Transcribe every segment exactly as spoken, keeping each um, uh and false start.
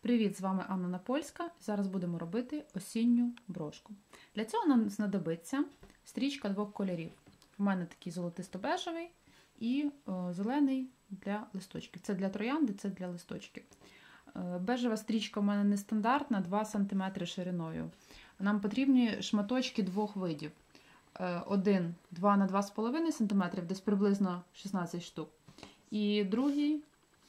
Привіт, з вами Анна Напольська. Зараз будемо робити осінню брошку. Для цього нам знадобиться стрічка двох кольорів. У мене такий золотисто-бежевий і о, зелений для листочків. Це для троянди, це для листочків. Бежева стрічка у мене нестандартна, два сантиметри шириною. Нам потрібні шматочки двох видів. Один два на два з половиною сантиметри, десь приблизно шістнадцять штук. І другий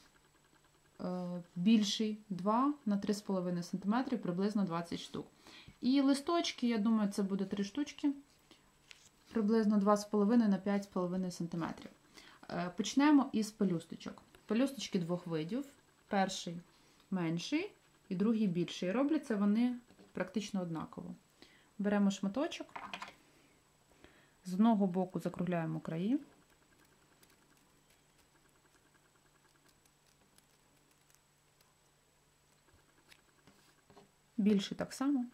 більший два на три з половиною сантиметри, приблизно двадцять штук. І листочки, я думаю, це буде три штучки, приблизно два з половиною на п'ять з половиною сантиметрів. Почнемо із пелюсточок. Пелюсточки двох видів. Перший менший і другий більший. Робляться вони практично однаково. Беремо шматочок, з одного боку закругляємо краї. Більший так само.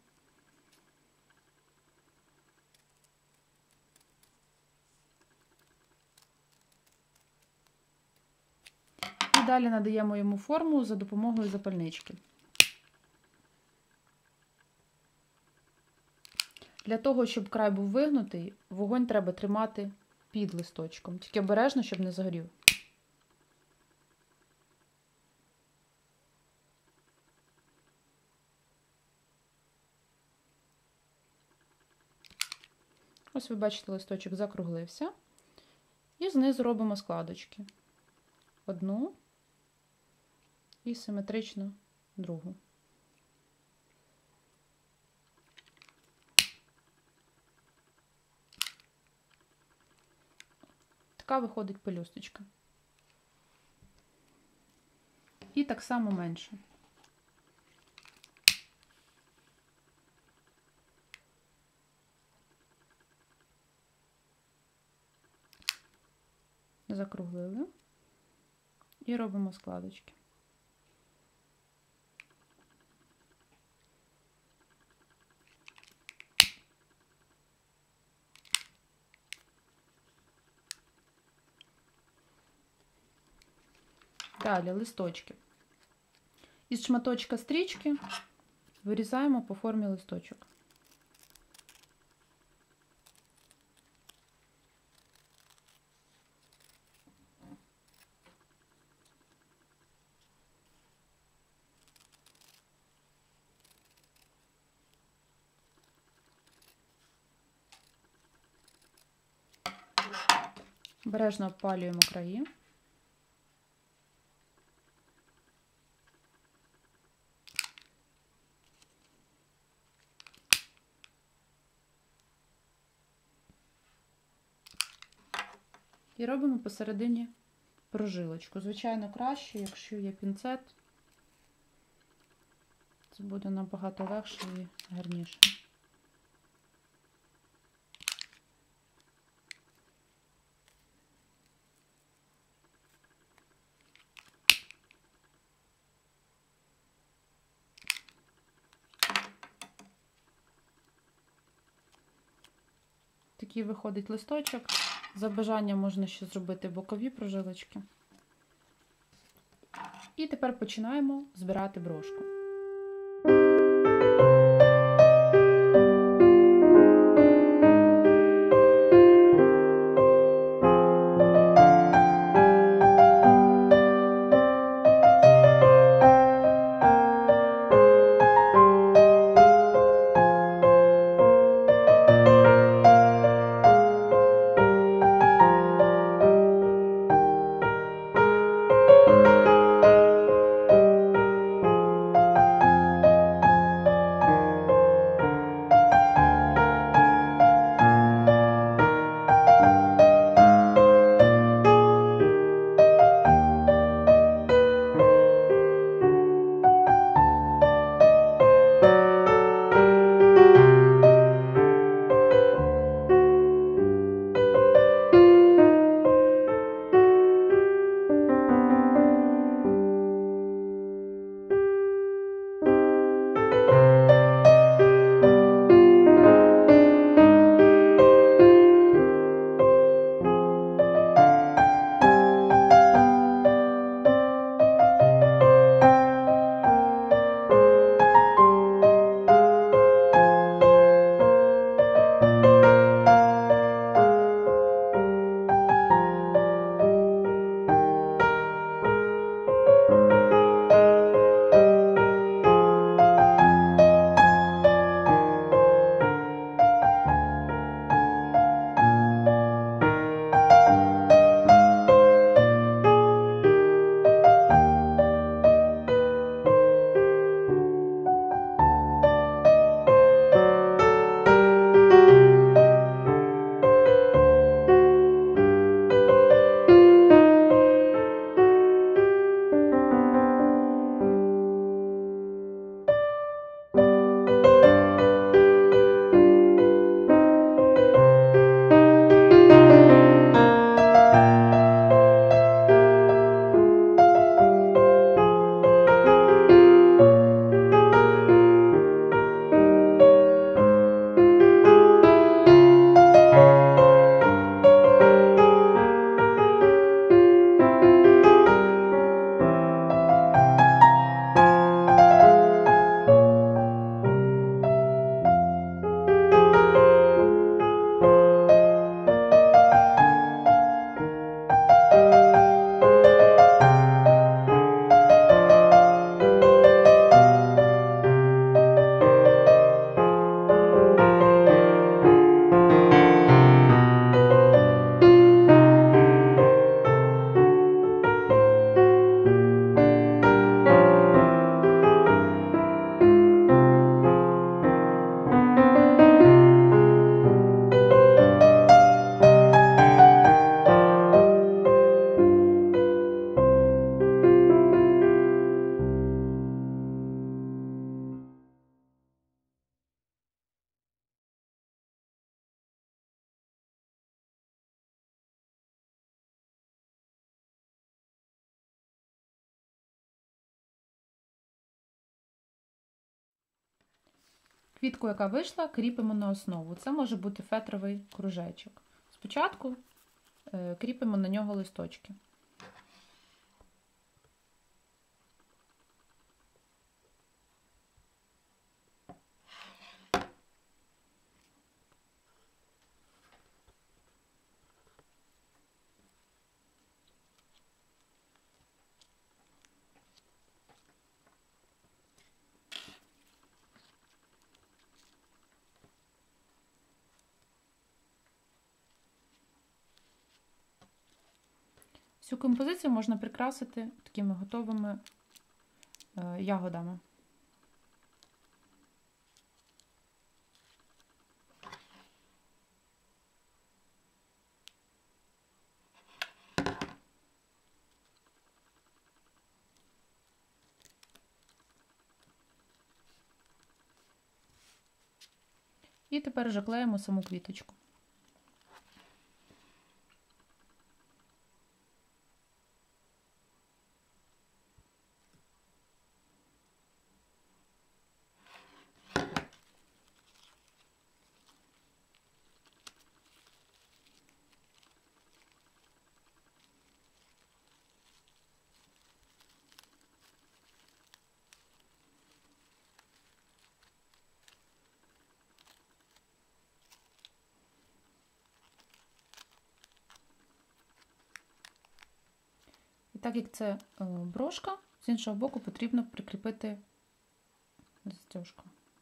І далі надаємо йому форму за допомогою запальнички. Для того, щоб край був вигнутий, вогонь треба тримати під листочком. Тільки обережно, щоб не згорів. Ось ви бачите, листочок закруглився. І знизу робимо складочки. Одну і симетрично другу. Така виходить пелюсточка. І так само менше. Закруглили і робимо складочки. Далі листочки. Із шматочка стрічки вирізаємо по формі листочок. Обережно обпалюємо краї. І робимо посередині прожилочку. Звичайно, краще, якщо є пінцет. Це буде набагато легше і гарніше. Такий виходить листочок. За бажанням можна ще зробити бокові прожилочки. І тепер починаємо збирати брошку. Квітку, яка вийшла, кріпимо на основу. Це може бути фетровий кружечок. Спочатку е, кріпимо на нього листочки. Цю композицію можна прикрасити такими готовими е, ягодами. І тепер вже клеїмо саму квіточку. І так як це брошка, з іншого боку потрібно прикріпити застіжку.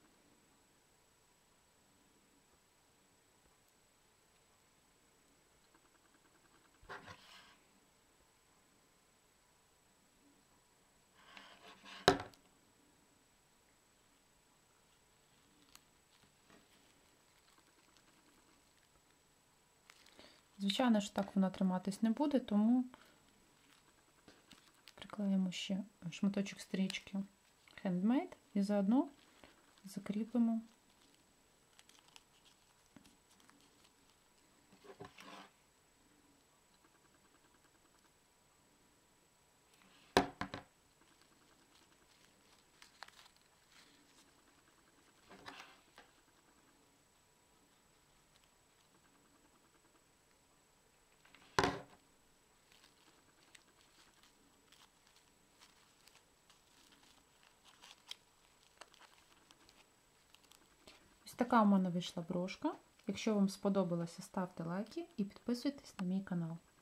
Звичайно, що так вона триматись не буде, тому приклеїмо ще шматочок стрічки Handmade і заодно закріпимо Ось така у мене вийшла брошка. Якщо вам сподобалося, ставте лайки і підписуйтесь на мій канал.